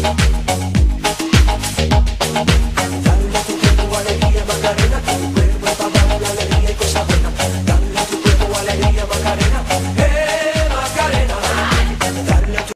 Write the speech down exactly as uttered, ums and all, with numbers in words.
Dale a tu cuerpo alegría Macarena, que tu cuerpo es para dar la alegría y cosas buenas. Dale a tu cuerpo alegría Macarena. Hey.